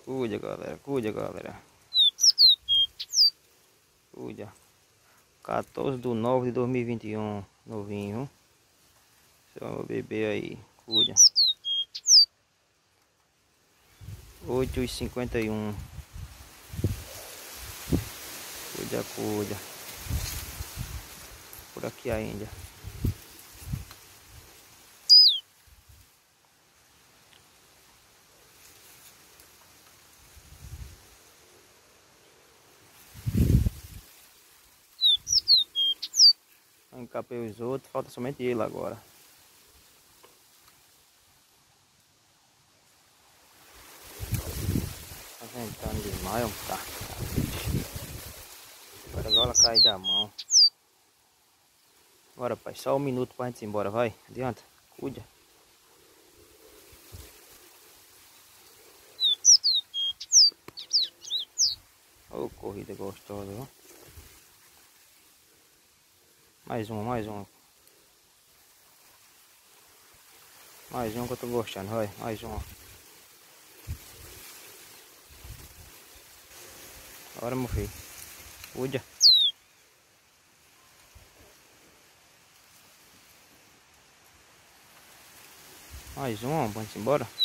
Cuida, galera. Cuida, galera. Cuida. 14/9/2021. Novinho. Seu bebê aí. Cuida. 8h51. Cuida, cuida. Por aqui ainda. Encapei os outros, falta somente ele agora. Tá ventando demais, tá? Agora cai da mão. Bora, pai, só 1 minuto pra gente ir embora, vai. Adianta, cuida. Ô, corrida gostosa, viu? Mais uma, mais uma. Mais uma que eu tô gostando, vai. Mais uma. Bora, meu filho. Cuida. Mais uma, vamos embora.